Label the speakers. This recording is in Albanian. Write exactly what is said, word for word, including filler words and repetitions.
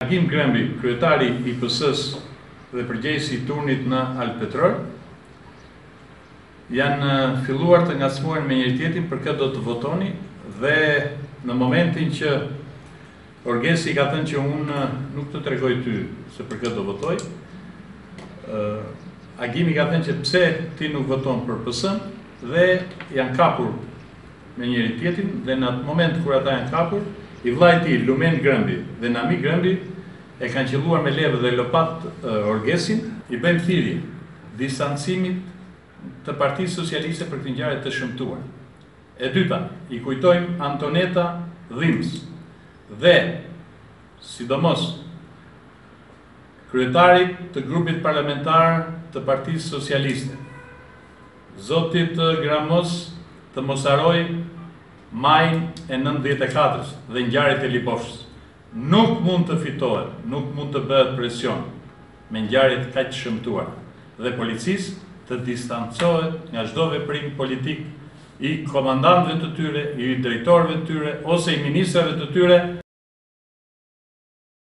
Speaker 1: Agim Grembi, kryetari i P S-s dhe përgjegjësi i turnit në Alpetrol, janë filluar të ngacmohen me njëri tjetrin për këtë do të votoni dhe në momentin që Orgesi ka thënë që unë nuk të tregoj ty se për këtë do votoj, Agimi ka thënë që pse ti nuk voton për P S-n dhe janë kapur me njëri tjetrin dhe në atë moment kur ata janë kapur, i vllai i tij Lumen Grembi dhe Nami Grembi e kanë qelluar me levë dhe lopat uh, Orgesin, i bëjmë thirrje distancimit të Partisë Socialiste për këtë ngjarje të shëmtuar. E dyta, i kujtojmë Antoneta Dhims dhe sidomos kryetarit të grupit parlamentar të Partisë Socialiste, zotit Gramos të mos haroj majin e nëntëdhjetë e katërs dhe ngjarjet e Lipofshës. Nuk mund të fitohet, nuk mund të bëhet presion me ngjarjet kaq të shëmtuara dhe policisë të distancohet nga çdo veprim politik i komandantëve të tyre, i drejtorëve të tyre ose i ministrave të tyre.